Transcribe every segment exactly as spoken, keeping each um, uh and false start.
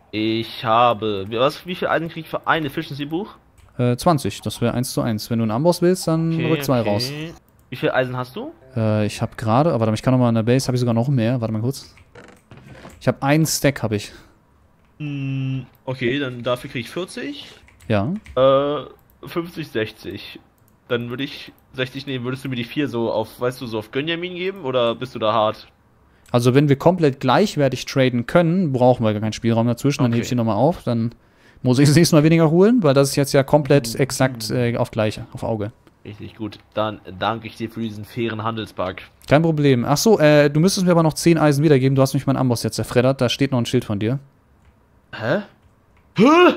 Ich habe. Was, wie viel Eisen krieg ich für ein Efficiency-Buch? Äh, zwanzig, das wäre eins zu eins. Wenn du einen Amboss willst, dann Okay, rück zwei okay. raus. Wie viel Eisen hast du? Äh, ich habe gerade, aber ich kann noch mal in der Base, habe ich sogar noch mehr. Warte mal kurz. Ich habe einen Stack, habe ich. Hm, okay, dann dafür krieg ich vierzig. Ja. Äh, fünfzig, sechzig. Dann würde ich sechzig nehmen. Würdest du mir die vier so auf, weißt du, so auf Gönjamin geben oder bist du da hart? Also wenn wir komplett gleichwertig traden können, brauchen wir gar keinen Spielraum dazwischen. Dann Okay. hebe ich die nochmal auf. Dann muss ich das nächste Mal weniger holen, weil das ist jetzt ja komplett exakt äh, auf gleiche, auf Auge. Richtig gut. Dann danke ich dir für diesen fairen Handelsbug. Kein Problem. Ach so, äh, du müsstest mir aber noch zehn Eisen wiedergeben. Du hast mich meinen Amboss jetzt zerfreddert. Da steht noch ein Schild von dir. Hä? Hä?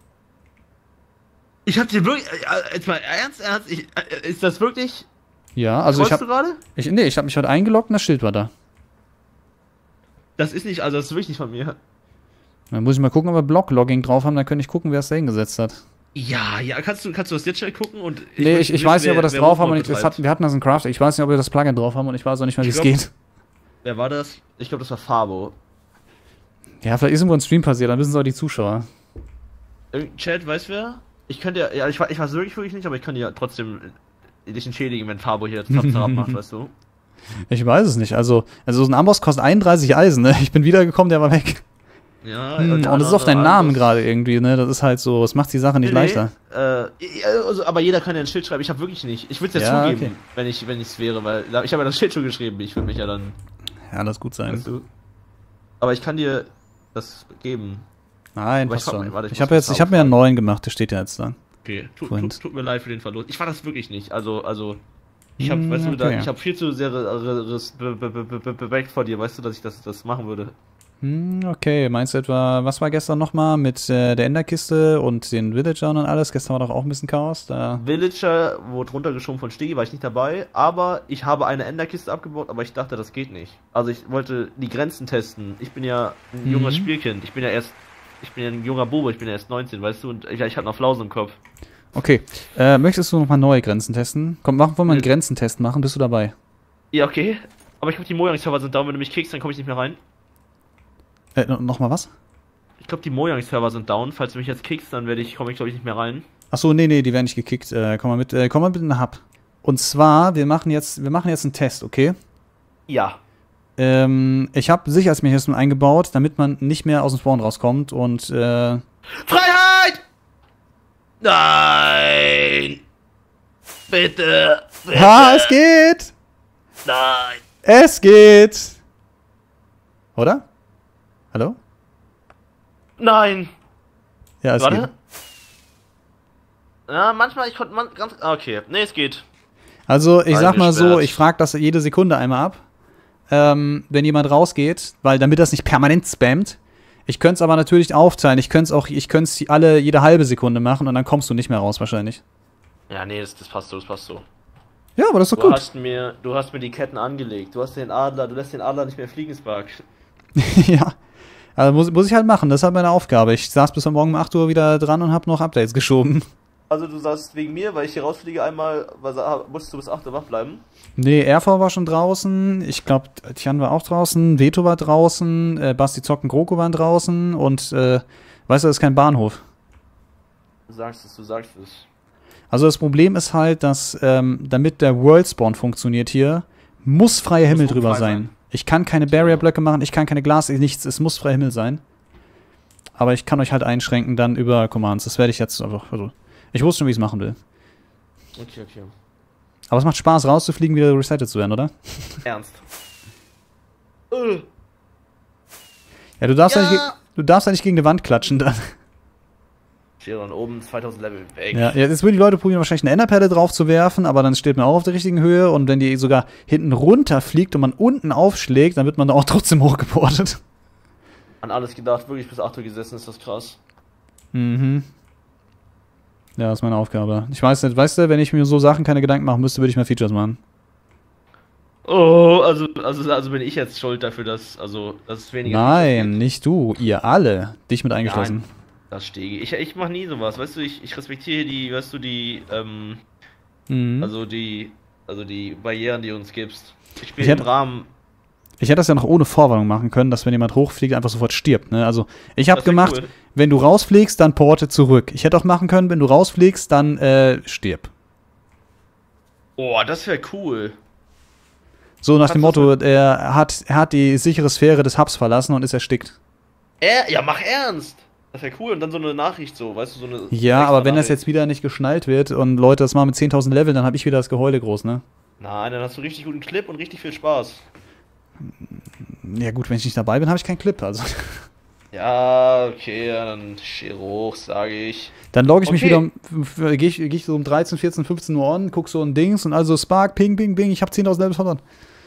Ich hab dir wirklich. Äh, jetzt mal ernst, ernst? Ich, äh, ist das wirklich. Ja, also ich Trollst du habe gerade? ich, nee, ich habe mich heute eingeloggt und das Schild war da. Das ist nicht, also das ist wirklich nicht von mir. Dann muss ich mal gucken, ob wir Block-Logging drauf haben. Dann könnte ich gucken, wer es da hingesetzt hat. Ja, ja, kannst du, kannst du das jetzt schnell gucken und. Nee, möchte ich, ich wissen, weiß nicht, ob wir wer- das wer drauf haben. Und Rufmord ich, das hat, wir hatten das in Craft. Ich weiß nicht, ob wir das Plugin drauf haben und ich weiß auch nicht mehr, wie Ich es glaub- geht. Wer war das? Ich glaube, das war Fabo. Ja, vielleicht ist irgendwo ein Stream passiert. Dann wissen es auch die Zuschauer. Irgendein Chat, weiß wer? Ich könnte ja, ja, ich, weiß- ich weiß wirklich, wirklich nicht, aber ich kann ja trotzdem dich entschädigen, wenn Fabo hier Zap macht, weißt du? Ich weiß es nicht. Also, also so ein Amboss kostet einunddreißig Eisen, ne? Ich bin wiedergekommen, der war weg. Ja, Hm, der und das ist auf andere deinen Namen Amboss- gerade irgendwie, ne? Das ist halt so, es macht die Sache nicht Nee, nee, leichter. Äh, ja, also, aber jeder kann ja ein Schild schreiben. Ich habe wirklich nicht. Ich würde es ja Ja, zugeben, okay. wenn ich wenn es wäre, weil ich habe ja das Schild schon geschrieben. Ich würde mich ja dann. Ja, das gut sein. Weißt du, aber ich kann dir das geben. Nein, Aber ich passt frag schon. mal, warte, ich Ich muss habe jetzt, das ich habe mir einen aufschreiben. neuen gemacht, der steht ja jetzt da. Okay, tut, Freund. tut, tut mir leid für den Verlust. Ich war das wirklich nicht. Also also ich habe, Hm, weißt du, da, okay. ich habe viel zu sehr Re- Re- Res- Be- Be- Be- Be- Be- Respekt vor dir, weißt du, dass ich das das machen würde. Hm, okay, meinst du etwa, was war gestern nochmal mit äh, der Enderkiste und den Villagern und alles? Gestern war doch auch ein bisschen Chaos. Da. Villager wurde runtergeschoben von Stegi, war ich nicht dabei, aber ich habe eine Enderkiste abgebaut, aber ich dachte, das geht nicht. Also ich wollte die Grenzen testen. Ich bin ja ein Mhm. junges Spielkind. Ich bin ja erst, ich bin ja ein junger Bube, ich bin ja erst neunzehn, weißt du, und ich, ich habe noch Flausen im Kopf. Okay, äh, möchtest du nochmal neue Grenzen testen? Komm, machen, wollen wir einen Ja. Grenzentest machen? Bist du dabei? Ja, okay. Aber ich glaube, die Mojang-Server sind down. Wenn du mich kickst, dann komme ich nicht mehr rein. Äh, nochmal was? Ich glaube, die Mojang-Server sind down. Falls du mich jetzt kickst, dann werde ich, komme ich, glaube ich, nicht mehr rein. Achso, nee, nee, die werden nicht gekickt. Äh, komm mal mit, äh, komm mal mit in den Hub. Und zwar, wir machen jetzt, wir machen jetzt einen Test, okay? Ja. Ähm, ich habe Sicherheitsmechanismen eingebaut, damit man nicht mehr aus dem Spawn rauskommt und, äh, Freiheit! Nein! Bitte! Bitte! ha, es geht! Nein! Es geht! Oder? Hallo? Nein! Ja, es Warte. geht. Ja, manchmal, ich konnte man ganz. ah, Okay, nee, es geht. Also, ich sag mal so, Eingesperrt. ich frage das jede Sekunde einmal ab, ähm, wenn jemand rausgeht, weil damit das nicht permanent spammt. Ich könnte es aber natürlich aufteilen. Ich könnte es auch, ich könnte es alle jede halbe Sekunde machen und dann kommst du nicht mehr raus wahrscheinlich. Ja, nee, das, das passt so, das passt so. Ja, aber das ist doch Du gut. hast mir, du hast mir die Ketten angelegt. Du hast den Adler, du lässt den Adler nicht mehr fliegen, Spark. Ja. Also muss, muss ich halt machen, das ist halt meine Aufgabe. Ich saß bis heute Morgen um acht Uhr wieder dran und habe noch Updates geschoben. Also du sagst wegen mir, weil ich hier rausfliege einmal, weil, musstest du bis acht Uhr wach bleiben? Nee, R V war schon draußen, ich glaube, Tian war auch draußen, Veto war draußen, äh, Basti Zocken, GroKo waren draußen und, äh, weißt du, das ist kein Bahnhof. Du sagst es, du sagst es. Also das Problem ist halt, dass, ähm, damit der World Spawn funktioniert hier, muss freier Himmel Muss drüber frei sein. sein. Ich kann keine Barrier-Blöcke machen, ich kann keine Glas, nichts, es muss freier Himmel sein. Aber ich kann euch halt einschränken dann über Commands, das werde ich jetzt einfach, also, ich wusste schon, wie ich es machen will. Okay, okay. Aber es macht Spaß, rauszufliegen, wieder resettet zu werden, oder? Ernst. Äh. Ja, du darfst ja, Ja. nicht, ge- du darfst ja nicht gegen die Wand klatschen dann. Steht dann oben zweitausend Level weg. Ja, jetzt würden die Leute probieren, wahrscheinlich eine Enderperle drauf zu werfen, aber dann steht man auch auf der richtigen Höhe und wenn die sogar hinten runter fliegt und man unten aufschlägt, dann wird man da auch trotzdem hochgeportet. An alles gedacht, wirklich bis acht Uhr gesessen, ist das krass. Mhm. Ja, das ist meine Aufgabe. Ich weiß nicht, weißt du, wenn ich mir so Sachen keine Gedanken machen müsste, würde ich mehr Features machen. Oh, also, also, also bin ich jetzt schuld dafür, dass, also, dass es weniger Nein, Features gibt? nicht du, ihr alle. Dich mit eingeschlossen. Nein, das stehe ich. Ich mach nie sowas, weißt du, ich, ich respektiere die, weißt du, die, ähm, Mhm. also die, also die Barrieren, die du uns gibst. Ich Ich spiele im hätte- Rahmen. Ich hätte das ja noch ohne Vorwarnung machen können, dass wenn jemand hochfliegt, einfach sofort stirbt. Ne? Also ich habe Das wär gemacht, cool. wenn du rausfliegst, dann porte zurück. Ich hätte auch machen können, wenn du rausfliegst, dann äh, stirb. Oh, das wäre cool. So nach Kannst dem du das Motto, er hat, er hat die sichere Sphäre des Hubs verlassen und ist erstickt. Er, ja, mach ernst. Das wäre cool. Und dann so eine Nachricht so, weißt du, so eine... Ja, extra aber wenn das Nachricht. jetzt wieder nicht geschnallt wird und Leute das machen mit zehntausend Level, dann habe ich wieder das Geheule groß, ne? Nein, dann hast du richtig guten Clip und richtig viel Spaß. Ja gut, wenn ich nicht dabei bin, habe ich keinen Clip, also. Ja, okay, ja, dann schier hoch, sage ich. Dann logge ich mich Okay. wieder, um, gehe ich, geh ich so um dreizehn, vierzehn, fünfzehn Uhr on, guck so ein Dings und also Spark, ping, ping, ping, ich habe zehntausend Level verloren.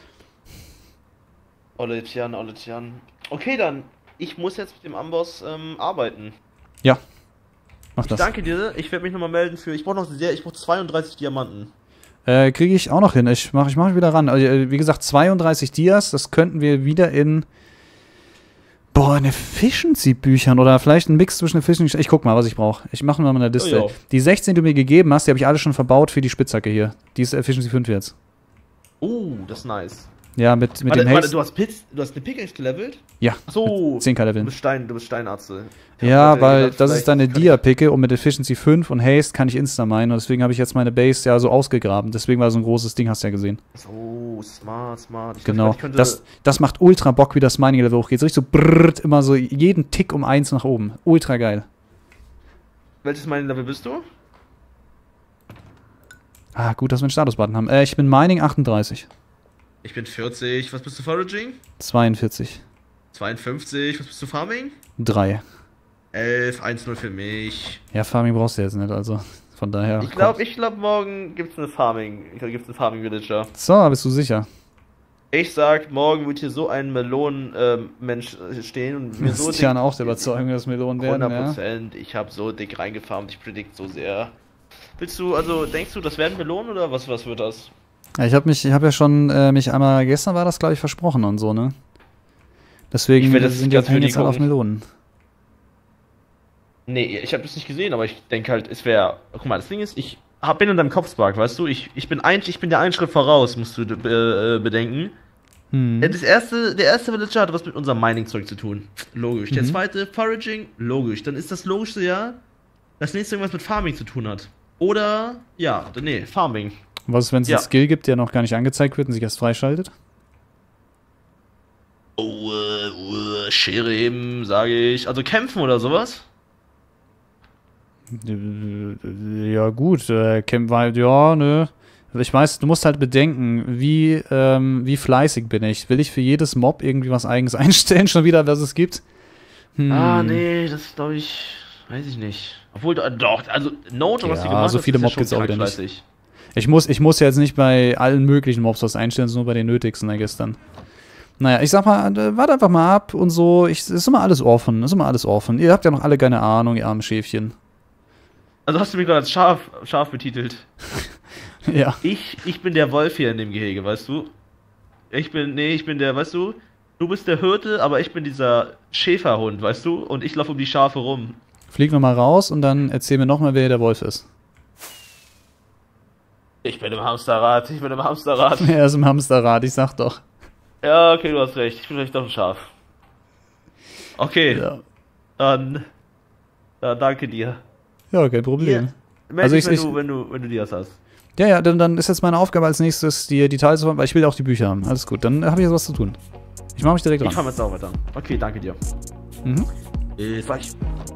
Olle Tian, Olle Tian. Okay, dann, ich muss jetzt mit dem Amboss ähm, arbeiten. Ja, mach Ich das. danke dir, ich werde mich nochmal melden für, ich brauche noch sehr, ich brauche zweiunddreißig Diamanten. Äh, kriege ich auch noch hin. Ich mache ich mach mich wieder ran. Also, äh, wie gesagt, zweiunddreißig Dias, das könnten wir wieder in. Boah, in Efficiency-Büchern oder vielleicht ein Mix zwischen Efficiency. Ich guck mal, was ich brauche. Ich mache mal eine Liste. Oh, ja. Die sechzehn, die du mir gegeben hast, die habe ich alle schon verbaut für die Spitzhacke hier. Die ist Efficiency fünf jetzt. Oh, das ist nice. Ja, mit, mit Warte, dem warte, Haste. du hast Pits, du hast eine Pickaxe gelevelt? Ja, Achso, zehn K du Level. bist Stein, du bist Steinatze. Ja, Ich hab weil gedacht, das ist vielleicht deine kann ich- Dia-Picke und mit Efficiency fünf und Haste kann ich Insta-minen und deswegen habe ich jetzt meine Base ja so ausgegraben. Deswegen war so ein großes Ding, hast du ja gesehen. So, smart, smart. Ich Genau. dachte, ich könnte- Das, das macht ultra Bock, wie das Mining-Level hochgeht. So richtig so brrrt, immer so jeden Tick um eins nach oben. Ultra geil. Welches Mining-Level bist du? Ah, gut, dass wir einen Status-Button haben. Äh, ich bin Mining achtunddreißig. Ich bin vierzig. Was bist du Foraging? zweiundvierzig. zweiundfünfzig. Was bist du Farming? drei. elf, eins null für mich. Ja, Farming brauchst du jetzt nicht, also von daher. Ich glaube, ich glaube, morgen gibt's eine Farming. Ich glaube, gibt's einen Farming-Villager. So, bist du sicher? Ich sag, morgen wird hier so ein Melonen-Mensch stehen und mir Das so ist ja auch der Überzeugung, dass Melonen werden, hundert ja. Prozent. Ich habe so dick reingefarmt, ich predict so sehr. Willst du, also denkst du, das werden Melonen oder was, was wird das? Ja, ich habe mich, ich habe ja schon äh, mich einmal, gestern war das, glaube ich, versprochen und so, ne? Deswegen Ich will das sind die ganz abhängen für die jetzt alle auf gucken. Melonen. Nee, ich habe das nicht gesehen, aber ich denke halt, es wäre. Guck mal, das Ding ist, ich hab, bin in deinem Kopf, Spark, weißt du? Ich, ich bin ein, ich bin der einen Schritt voraus, musst du äh, bedenken. Hm. Das erste, der erste Villager hat was mit unserem Mining-Zeug zu tun. Logisch. Der Mhm. zweite, Foraging, logisch. Dann ist das logischste ja, das nächste irgendwas mit Farming zu tun hat. Oder, ja, nee, Farming. Was ist, wenn es Ja. einen Skill gibt, der noch gar nicht angezeigt wird und sich erst freischaltet? Oh, äh, uh, Schere heben, sage ich. Also kämpfen oder sowas? Äh, Ja, gut, äh, Camp war halt, ja, ne. Ich weiß, du musst halt bedenken, wie, ähm, wie fleißig bin ich. Will ich für jedes Mob irgendwie was Eigenes einstellen, schon wieder, was es gibt? Hm. Ah, nee, das glaube ich, weiß ich nicht. Obwohl, äh, doch, also Note, was Ja, sie gemacht so hat, viele ist Mob schon gibt's auch wieder nicht. fleißig. Ich muss, ich muss jetzt nicht bei allen möglichen Mobs was einstellen, sondern nur bei den nötigsten, I guess dann. Naja, ich sag mal, äh, warte einfach mal ab und so. Ich, ist immer alles offen, ist immer alles offen. Ihr habt ja noch alle keine Ahnung, ihr armen Schäfchen. Also hast du mich gerade als Schaf, Schaf betitelt. Ja. Ich, ich bin der Wolf hier in dem Gehege, weißt du? Ich bin, nee, ich bin der, weißt du? Du bist der Hirte, aber ich bin dieser Schäferhund, weißt du? Und ich laufe um die Schafe rum. Flieg nochmal raus und dann erzähl mir nochmal, wer der Wolf ist. Ich bin im Hamsterrad, ich bin im Hamsterrad. Er ist im Hamsterrad, ich sag doch. Ja, okay, du hast recht. Ich bin vielleicht doch ein Schaf. Okay, Ja, dann, dann danke dir. ja kein Problem. Meld Also dich, ich- wenn, ich- du, wenn, du, wenn du die hast. Ja, ja, dann, dann ist jetzt meine Aufgabe als nächstes, die Details zu haben, weil ich will auch die Bücher haben. Alles gut, dann habe ich jetzt was zu tun. Ich mache mich direkt Ich dran. fahr jetzt auch weiter. Okay, danke dir. Mhm. Bis gleich.